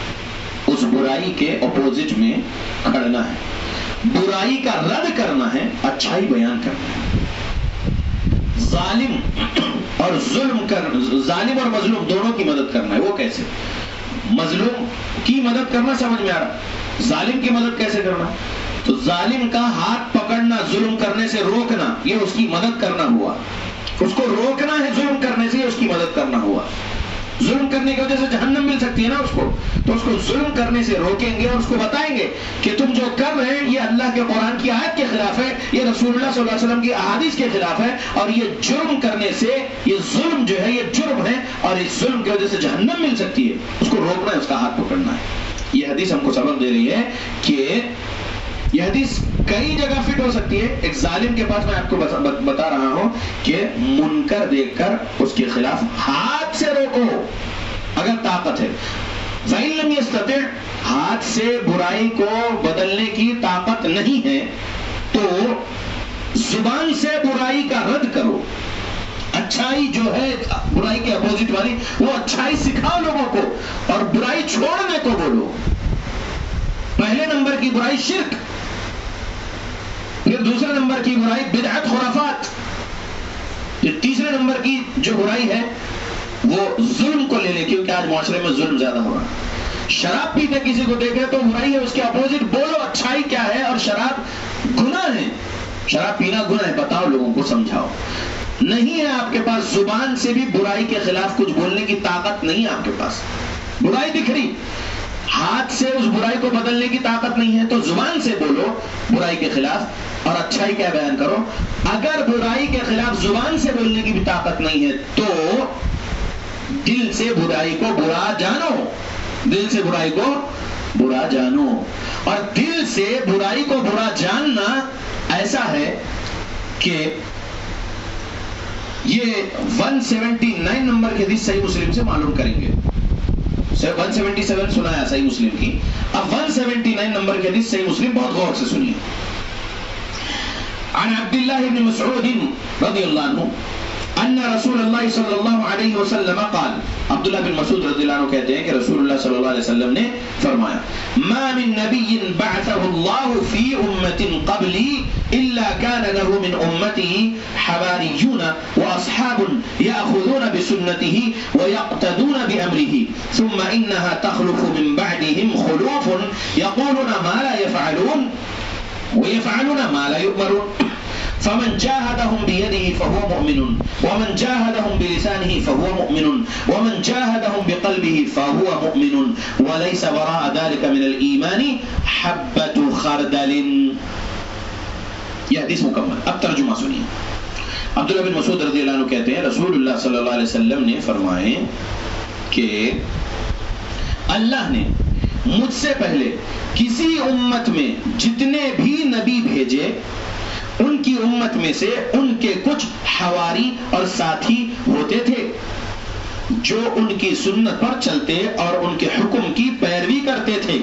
اس برائی کے اپوزٹ میں کھڑنا ہے، برائی کا رد کرنا ہے، اچھائی بیان کرنا ہے. ظالم اور ظلم کر ظالم اور مظلوم دونوں کی مدد کرنا ہے. وہ کیسے؟ مظلوم کی مدد کرنا سمجھ میں آ رہا، ظالم کی مدد کیسے کرنا؟ تو ظالم کا ہاتھ پکڑنا، ظلم کرنے سے روکنا، یہ اس کی مدد کرنا ہوا. اس کو روکنا ہے ظلم کرنے سے، یہ اس کی مدد کرنا ہوا. ظلم کرنے کی وجہ سے جہنم مل سکتی ہے نا اس کو، تو اس کو ظلم کرنے سے روکیں گے اور اس کو بتائیں گے کہ تم جو کر رہے ہیں یہ اللہ کے قرآن کی آیت کے خلاف ہے، یہ رسول اللہ صلی اللہ علیہ وسلم کی احادیث کے خلاف ہے، اور یہ جرم کرنے سے، یہ ظلم جو ہے یہ جرم ہے اور اس ظلم کی وجہ سے جہنم مل سکتی ہے. اس کو روکنا ہے، اس کا ہاتھ پکڑنا ہے. یہ حدیث ہم کو سبق دے رہی ہے کہ یہ حدیث کئی جگہ فٹ ہو سکتی ہے. ایک ظالم کے پاس میں آپ کو بتا رہا ہوں کہ منکر دیکھ کر اس کے خلاف ہاتھ سے روکو اگر طاقت ہے. فَإِن لَمْ يَسْتَطِعْ، ہاتھ سے برائی کو بدلنے کی طاقت نہیں ہے تو زبان سے برائی کا رد کرو، اچھائی جو ہے برائی کے اپوزٹ والی، وہ اچھائی سکھاؤ لوگوں کو اور برائی چھوڑنے کو بولو۔ پہلے نمبر کی برائی شرک، پھر دوسرے نمبر کی برائی بدعت خرافات، پھر تیسرے نمبر کی جو برائی ہے وہ ظلم کو لے لے، کیونکہ آج معاشرے میں ظلم زیادہ ہو رہا ہے۔ شراب پیتے کسی کو دیکھ رہے تو برائی ہے، اس کے اپوزٹ بولو اچھائی کیا ہے، اور شراب گناہ ہے، شراب پینا گناہ ہے، بتاؤ لوگوں کو، سمجھاؤ۔ نہیں ہے آپ کے پاس زبان سے بھی برائی کے خلاف کچھ بولنے کی طاقت نہیں ہے آپ کے پاس، برائی دکھ رہی، ہاتھ سے اس برائی کو بدلنے کی طاقت نہیں ہے، تو زبان سے بولو برائی کے خلاف اور اچھائی کیا بیان کرو۔ اگر برائی کے خلاف زبان سے بولنے کی بھی طاقت نہیں ہے تو دل سے برائی کو برا جانو، دل سے برائی کو برا جانو۔ اور دل سے برائی کو برا جاننا ایسا ہے کہ یہ ایک سو ستہتر نمبر کی حدیث صحیح مسلم سے معلوم کریں گے۔ ایک سو ستہتر سنایا صحیح مسلم کی، اب ایک سو ستہتر نمبر کی حدیث صحیح مسلم بہت غور سے سنیے۔ عن عبداللہ بن مسعود رضی اللہ عنہ ان رسول اللہ صلی اللہ علیہ وسلم قال، عبداللہ بن مسعود رضی اللہ عنہ کہتے ہیں کہ رسول اللہ صلی اللہ علیہ وسلم نے فرمایا، ما من نبی بعثہ اللہ فی امت قبلی الا كان له من امته حواریون واصحاب یاخذون بسنته ویقتدون بامره ثم انها تخلف من بعدهم خلوف یقولون ما لا يفعلون ويفعلون ما لا يؤمرون فمن جاهدهم بيده فهو مؤمن ومن جاهدهم بلسانه فهو مؤمن ومن جاهدهم بقلبه فهو مؤمن وليس وراء ذلك من الإيمان حبة خردل۔ یہ حدیث مکمل، اب ترجمہ سنیے۔ عبداللہ بن مسعود رضی اللہ عنہ کہتے ہیں رسول اللہ صلی اللہ علیہ وسلم نے فرمائے کہ اللہ نے مجھ سے پہلے کسی امت میں جتنے بھی نبی بھیجے ان کی امت میں سے ان کے کچھ حواری اور ساتھی ہوتے تھے جو ان کی سنت پر چلتے اور ان کے حکم کی پیروی کرتے تھے۔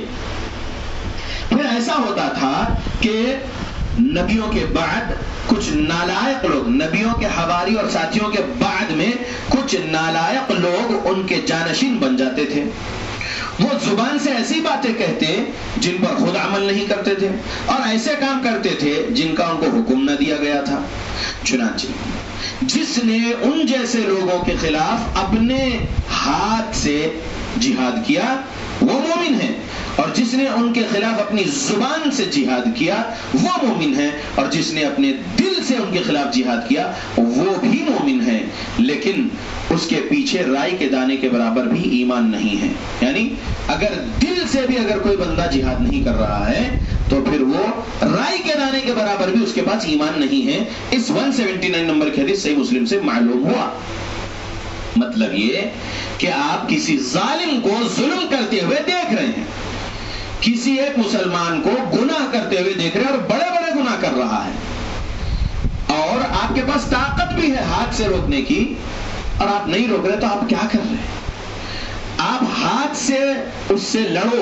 پھر ایسا ہوتا تھا کہ نبیوں کے بعد کچھ نالائق لوگ، نبیوں کے حواری اور ساتھیوں کے بعد میں کچھ نالائق لوگ ان کے جانشین بن جاتے تھے۔ وہ زبان سے ایسی باتیں کہتے جن پر خود عمل نہیں کرتے تھے اور ایسے کام کرتے تھے جن کا ان کو حکم نہ دیا گیا تھا۔ چنانچہ جس نے ان جیسے لوگوں کے خلاف اپنے ہاتھ سے جہاد کیا وہ مومن ہے، اور جس نے ان کے خلاف اپنی زبان سے جہاد کیا وہ مومن ہے، اور جس نے اپنے دل سے ان کے خلاف جہاد کیا وہ بھی مومن ہے، لیکن اس کے پیچھے رائی کے دانے کے برابر بھی ایمان نہیں ہے۔ یعنی اگر دل سے بھی اگر کوئی بندہ جہاد نہیں کر رہا ہے تو پھر وہ رائی کے دانے کے برابر بھی اس کے پاس ایمان نہیں ہے۔ اس ایک سو ستہتر نمبر کی حدیث صحیح مسلم سے معلوم ہوا۔ مطلب یہ کہ آپ کسی ظالم کو ظلم کرتے ہوئے دیکھ رہے ہیں، کسی ایک مسلمان کو گناہ کرتے ہوئے دیکھ رہے ہیں اور بڑے بڑے گناہ کر رہا ہے، اور آپ کے پاس طاقت بھی ہے ہاتھ سے روکنے کی اور آپ نہیں روک رہے، تو آپ کیا کر رہے ہیں؟ آپ ہاتھ سے اس سے لڑو،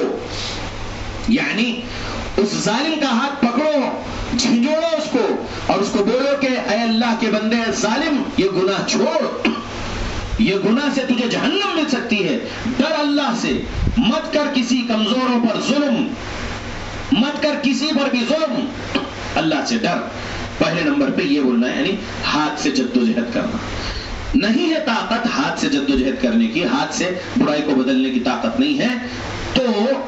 یعنی اس ظالم کا ہاتھ پکڑو، جھنجھوڑو اس کو اور اس کو بولو کہ اے اللہ کے بندے ظالم یہ گناہ چھوڑ، یہ گناہ سے تجھے جہنم مل سکتی ہے، ڈر اللہ سے، مت کر کسی کمزوروں پر ظلم، مت کر کسی پر بھی ظلم، اللہ سے ڈر۔ پہلے نمبر پہ یہ بولنا ہے، یعنی ہاتھ سے جدوجہد کرنا۔ نہیں ہے طاقت ہاتھ سے جدوجہد کرنے کی، ہاتھ سے برائی کو بدلنے کی طاقت نہیں ہے، تو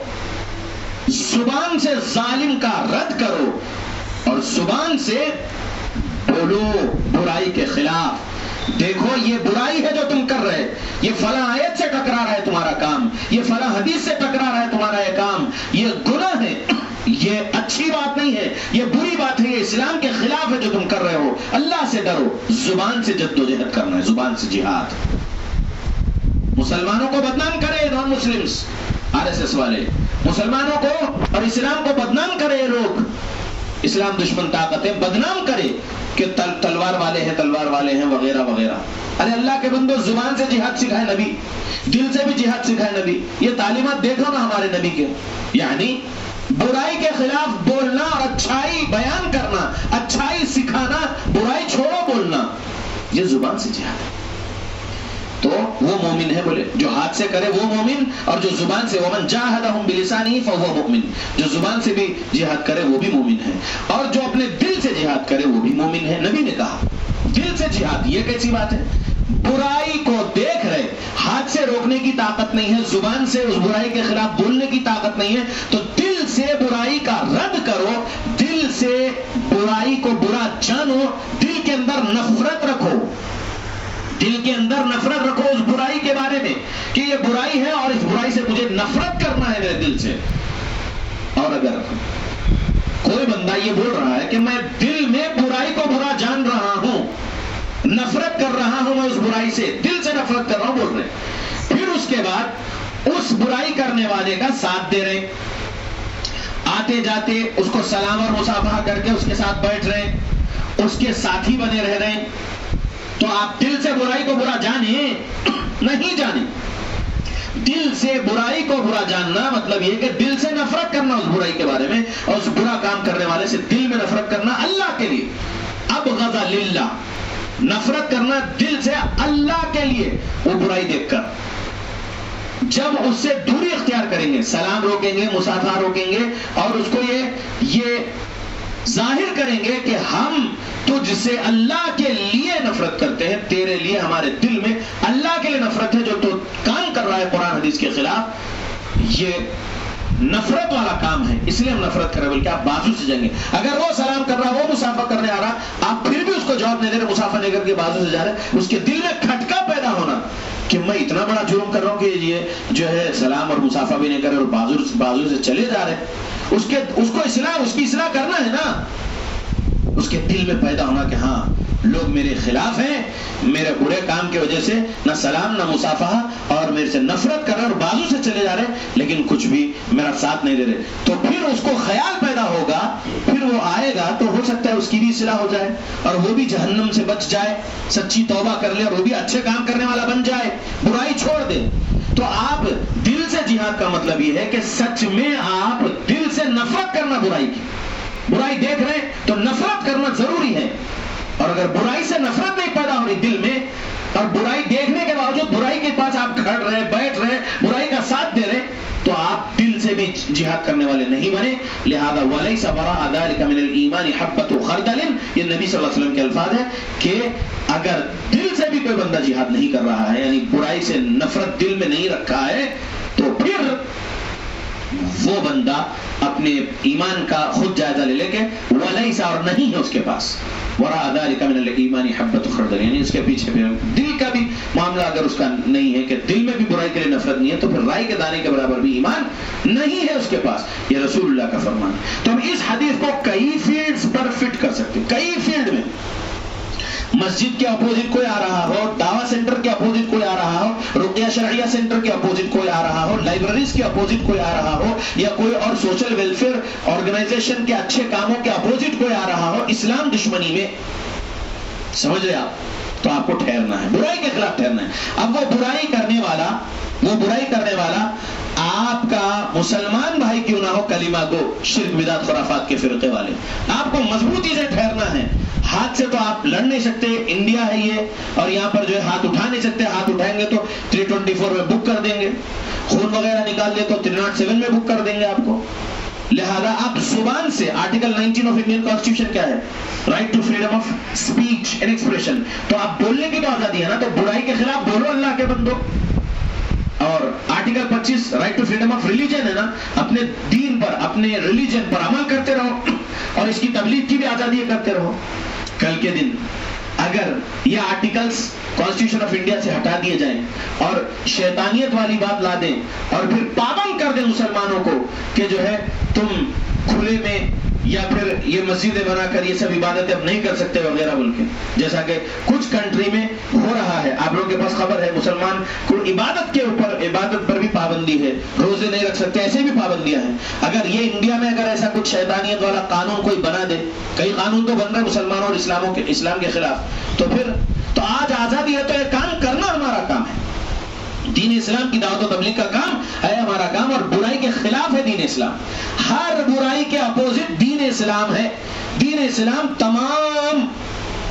زبان سے ظالم کا رد کرو اور زبان سے بولو برائی کے خلاف۔ دیکھو یہ برائی ہے جو تم کر رہے، یہ فلاں آیت سے ٹکرا رہا ہے تمہارا کام، یہ فلاں حدیث سے ٹکرا رہا ہے تمہارا یہ کام، یہ گناہ ہے، یہ اچھی بات نہیں ہے، یہ بری بات ہے، یہ اسلام کے خلاف ہے جو تم کر رہے ہو۔ اللہ سے ڈرو، زبان سے جدوجہد کرنا ہے، زبان سے جہاد۔ مسلمانوں کو بدنام کرے non Muslims, R S S والے، مسلمانوں کو اور اسلام کو بدنام کرے لوگ، اسلام دشمن طاقتیں بدنام کرے کہ تل تلوار والے ہیں، تلوار والے ہیں وغیرہ وغیرہ۔ ارے اللہ کے بندو، زبان سے جہاد سکھائے نبی، دل سے بھی جہاد سکھائے نبی، یہ تعلیمات دیکھو نا ہمارے نبی کے، یعنی برائی کے خلاف بولنا اور اچھائی بیان کرنا، اچھائی سکھانا، برائی چھوڑو بولنا۔ یہ زبان سے جہاد ہے. تو وہ مومن ہے. بولے جو ہاتھ سے کرے وہ مومن, اور جو زبان سے, ومن جاہدہم بلسانہ فہو مؤمن, جو زبان سے بھی جہاد کرے وہ بھی مومن ہے, اور جو اپنے دل سے جہاد کرے وہ بھی مومن ہے. نبی نے کہا دل سے جہاد, یہ کیسی بات ہے؟ برائی کو دیکھ رہے, ہاتھ سے روکنے کی طاقت نہیں ہے, زبان سے اس برائی کے خلاف بولنے کی طاقت نہیں ہے, تو دل سے برائی کا رد کرو, دل سے برائی کو برا جانو, دل کے اندر نفرت رکھو, دل کے اندر نفرت رکھو اس برائی کے بارے میں کہ یہ برائی ہے اور اس برائی سے مجھے نفرت کرنا ہے میرے دل سے. اور اگر کوئی بندہ یہ بول رہا ہے کہ میں دل میں برائی کو برا جان رہا ہوں, نفرت کر رہا ہوں, میں اس برائی سے دل سے نفرت کر رہا ہوں, بول رہے ہیں, پھر اس کے بعد اس برائی کرنے والے کا ساتھ دے رہے, آتے جاتے اس کو سلام اور مصافحہ کر کے اس کے ساتھ بیٹھ رہے, اس کے ساتھی بنے رہ رہے, تو آپ دل سے برائی کو برا جانیں نہیں جانیں. دل سے برائی کو برا جاننا مطلب یہ کہ دل سے نفرت کرنا اس برائی کے بارے میں, اور اس برا کام کرنے والے سے دل میں نفرت کرنا اللہ کے لیے. ابغض للہ, نفرت کرنا دل سے اللہ کے لیے وہ برائی دیکھ کر. جب اس سے دوری اختیار کریں گے, سلام روکیں گے, مصافحہ روکیں گے, اور اس کو یہ یہ ظاہر کریں گے کہ ہم تجھ سے اللہ کے لیے نفرت کرتے ہیں, تیرے لیے ہمارے دل میں اللہ کے لیے نفرت ہے, جو تو کام کر رہا ہے قرآن حدیث کے خلاف یہ نفرت والا کام ہے, اس لیے ہم نفرت کر رہے ہیں, بلکہ آپ بازو سے جائیں گے. اگر وہ سلام کر رہا, وہ مصافحہ کرنے آ رہا, آپ پھر بھی اس کو جواب نہیں دے رہے, مصافحہ نہیں کر کے بازو سے جا رہے, اس کے دل میں کھٹکا پیدا ہونا کہ میں اتنا بڑا جرم کر رہا ہوں کہ یہ جو ہے سلام اور مصافحہ بھی نہیں کر رہے اور بازو بازو سے چلے جا رہے. اس کے اس کو اصلاح اس کی اصلاح کرنا ہے نا, اس کے دل میں پیدا ہونا کہ ہاں لوگ میرے خلاف ہیں, میرے برے کام کی وجہ سے نہ سلام نہ مصافحہ, اور میرے سے نفرت کر رہے اور بازو سے چلے جا رہے, لیکن کچھ بھی میرا ساتھ نہیں دے رہے. تو پھر اس کو خیال پیدا ہوگا, پھر وہ آئے گا تو ہو سکتا ہے اس کی بھی اصلاح ہو جائے اور وہ بھی جہنم سے بچ جائے, سچی توبہ کر لے اور وہ بھی اچھے کام کرنے والا بن جائے, برائی چھوڑ دے. تو آپ دل سے جہاد کا مطلب یہ ہے کہ سچ میں آپ دل سے نفرت کرنا برائی کی, برائی دیکھ رہے ہیں تو نفرت کرنا ضروری ہے, اور اگر برائی سے نفرت نہیں پیدا ہو رہی دل میں, اور برائی دیکھنے کے باوجود برائی کے پاس آپ کھڑ رہے, بیٹھ رہے, برائی کا ساتھ دے رہے, تو آپ دل سے بھی جہاد کرنے والے نہیں بنے. لہذا وَلَيْسَ وَرَاءَ ذَلِكَ مِنَ الْإِيمَانِ حَبَّةُ خَرْدَلٍ, یہ نبی صلی اللہ علیہ وسلم کے الفاظ ہیں کہ اگر دل سے بھی کوئی بندہ جہاد نہیں کر رہا ہے, یعنی برائی سے نفرت دل میں نہیں رکھا ہے, تو پھر وہ بندہ اپنے ایمان کا خود جائزہ لے لے کے وَلَيْسَ, اور نہیں ہے اس کے پاس, وَرَاءَ ذَلِكَ مِنَ الْإِيمَانِ حَبَّةُ خَرْدَلٍ, یعنی اس کے پیچھے پھر دل کا بھی معاملہ اگر اس کا نہیں ہے کہ دل میں بھی برائی کے لیے نفرت نہیں ہے, تو پھر رائی کے دانے کے برابر بھی ایمان نہیں ہے اس کے پاس. یہ رسول اللہ کا فرمان ہے. تو ہم اس حدیث کو کئی فیلڈز پر فٹ کر سکتے ہیں, کئی فیلڈ میں. مسجد کے اپوزٹ کوئی آ رہا ہو, دعویٰ سینٹر کے اپوزٹ کوئی آ رہا ہو, رقیہ شرعیہ سینٹر کے اپوزٹ کوئی آ رہا ہو, لائبریریز کے اپوزٹ کوئی آ رہا ہو, یا کوئی اور سوشل ویلفیئر آرگنائزیشن کے اچھے کاموں کے اپوزٹ کوئی آ رہا ہو, اسلام دشمنی میں, سمجھ رہے آپ, تو آپ کو ٹھہرنا ہے, برائی کے خلاف ٹھہرنا ہے. اب وہ برائی کرنے والا وہ برائی کرنے والا آپ کا مسلمان بھائی کیوں نہ ہو, کلمہ گو, شرک بدعت خرافات کے فرقے والے, آپ کو مضبوطی سے ٹھہرنا ہے. ہاتھ سے تو آپ لڑ نہیں سکتے, انڈیا ہے یہ, اور یہاں پر جو ہے ہاتھ اٹھا نہیں سکتے, ہاتھ اٹھائیں گے تو تھری ٹوینٹی فور میں بک کر دیں گے, خون وغیرہ نکال دے تو تھری ناٹ سیون میں بک کر دیں گے آپ کو. لہذا آپ زبان سے, article nineteen of Indian constitution کیا ہے, right to freedom of speech and expression, تو آپ بولنے کی تو آزادی ہے نا, تو برائی کے خلاف بولو اللہ کے بندو. اور آرٹیکل پچیس right to freedom of religion ہے نا, اپنے دین پر, اپنے ریلیجن پر عمل کرتے رہو, اور اس کی تبلیغ کی بھی آزادی کرتے رہو. کل کے دن اگر یہ آرٹیکلز کانسٹیٹیوشن آف انڈیا سے ہٹا دیے جائیں اور شیطانیت والی بات لا دیں, اور پھر پابند کر دیں مسلمانوں کو کہ جو ہے تم کھلے میں یا پھر یہ مسجدیں بنا کر یہ سب عبادتیں اب نہیں کر سکتے وغیرہ بول کے, جیسا کہ کچھ کنٹری میں ہو رہا ہے, آپ لوگوں کے پاس خبر ہے, مسلمان کو عبادت کے اوپر, عبادت پر بھی پابندی ہے, روزے نہیں رکھ سکتے, ایسے بھی پابندیاں ہیں. اگر یہ انڈیا میں اگر ایسا کچھ شیطانیت والا قانون کوئی بنا دے, کئی قانون تو بن رہے مسلمانوں اور اسلاموں کے اسلام کے خلاف, تو پھر تو آج آزادی ہے, تو یہ کام کرنا ہمارا کام ہے. دین اسلام کی دعوت و تبلیغ کا کام ہے ہمارا کام, اور برائی کے خلاف ہے دین اسلام. ہر برائی کے اپوزٹ دین اسلام ہے. دین اسلام تمام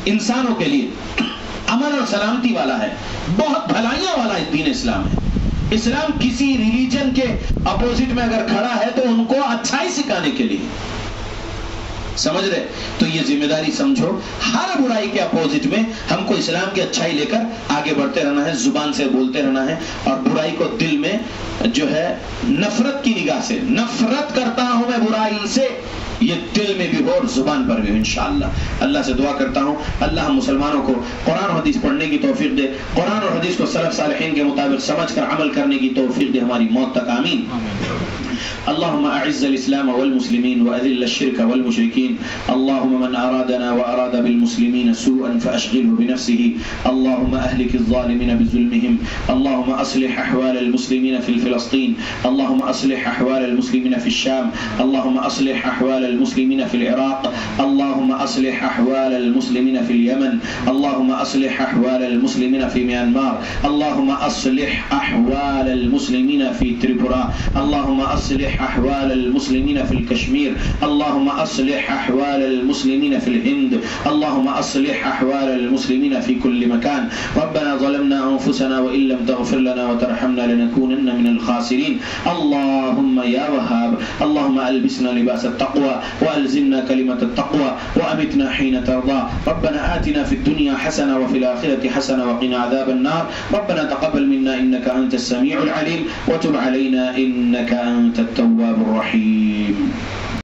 انسانوں کے لیے امن اور سلامتی والا ہے، بہت بھلائیاں والا دین اسلام ہے۔ اسلام کسی ریلیجن کے اپوزٹ میں اگر کھڑا ہے تو ان کو اچھائی سکھانے کے لیے، سمجھ رہے؟ تو یہ ذمہ داری سمجھو، ہر برائی کے اپوزٹ میں ہم کو اسلام کی اچھائی لے کر آگے بڑھتے رہنا ہے، زبان سے بولتے رہنا ہے، اور برائی کو دل میں جو ہے نفرت کی نگاہ سے، نفرت کرتا ہوں میں برائی سے، یہ دل میں بھی ہو اور زبان پر بھی ہو انشاءاللہ۔ اللہ سے دعا کرتا ہوں اللہ ہم مسلمانوں کو قرآن و حدیث پڑھنے کی توفیق دے، قرآن اور حدیث کو سلف صالحین کے مطابق سمجھ کر عمل کرنے کی توفیق دے ہماری موت تک، آمین۔ اللهم أعز الإسلام والمسلمين وأذل الشرك والمشركين، اللهم من أرادنا وأراد بالمسلمين سوءا فأشغله بنفسه، اللهم أهلك الظالمين بظلمهم، اللهم أصلح أحوال المسلمين في فلسطين، اللهم أصلح أحوال المسلمين في الشام، اللهم أصلح أحوال المسلمين في العراق، اللهم أصلح أحوال المسلمين في اليمن، اللهم أصلح أحوال المسلمين في ميانمار، اللهم أصلح أحوال المسلمين في تريبورا، اللهم أصلح أحوال المسلمين في الكشمير، اللهم أصلح أحوال المسلمين في الهند، اللهم أصلح أحوال المسلمين في كل مكان. ربنا ظلمنا أنفسنا وإن لم تغفر لنا وترحمنا لنكونن من الخاسرين. اللهم يا وهاب، اللهم ألبسنا لباس التقوى وألزمنا كلمة التقوى وأمتنا حين ترضى. ربنا آتنا في الدنيا حسنة وفي الآخرة حسنة وقنا عذاب النار. ربنا تقبل منا إنك أنت السميع العليم وتب علينا إنك أنت التواب الرحيم.